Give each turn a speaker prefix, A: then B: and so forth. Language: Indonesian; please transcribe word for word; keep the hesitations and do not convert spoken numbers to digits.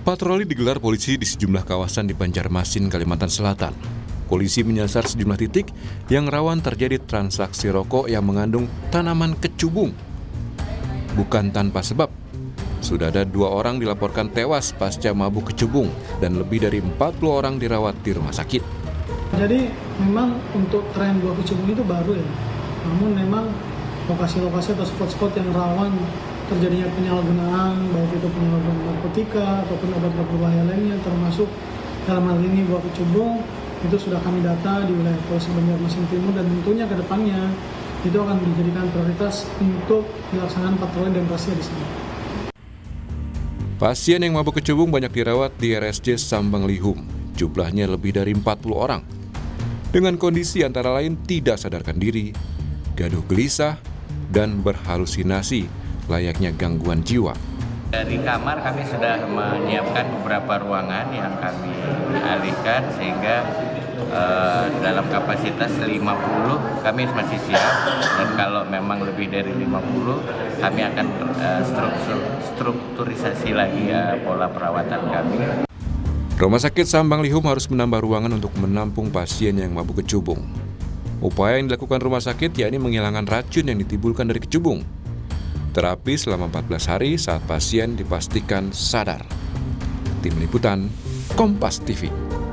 A: Patroli digelar polisi di sejumlah kawasan di Banjarmasin, Kalimantan Selatan. Polisi menyasar sejumlah titik yang rawan terjadi transaksi rokok yang mengandung tanaman kecubung. Bukan tanpa sebab, sudah ada dua orang dilaporkan tewas pasca mabuk kecubung dan lebih dari empat puluh orang dirawat di rumah sakit.
B: Jadi memang untuk tren buah kecubung itu baru ya, namun memang lokasi-lokasi atau spot-spot yang rawan terjadinya penyalahgunaan, baik itu penyalahgunaan narkotika ataupun obat-obat berbahaya lainnya, termasuk dalam hal ini buah kecubung, itu sudah kami data di wilayah Polres Banjarmasin Timur, dan tentunya ke depannya itu akan dijadikan prioritas untuk dilaksanakan patroli dan razia di sana.
A: Pasien yang mabuk kecubung banyak dirawat di R S J Sambang Lihum, jumlahnya lebih dari empat puluh orang. Dengan kondisi antara lain tidak sadarkan diri, gaduh gelisah, dan berhalusinasi layaknya gangguan jiwa.
C: Dari kamar kami sudah menyiapkan beberapa ruangan yang kami alihkan sehingga eh, dalam kapasitas lima puluh kami masih siap, dan kalau memang lebih dari lima puluh kami akan eh, struktur, strukturisasi lagi eh, pola perawatan kami.
A: Rumah sakit Sambang Lihum harus menambah ruangan untuk menampung pasien yang mabuk kecubung. Upaya yang dilakukan rumah sakit yakni menghilangkan racun yang ditimbulkan dari kecubung. Terapi selama empat belas hari saat pasien dipastikan sadar. Tim Liputan, Kompas T V.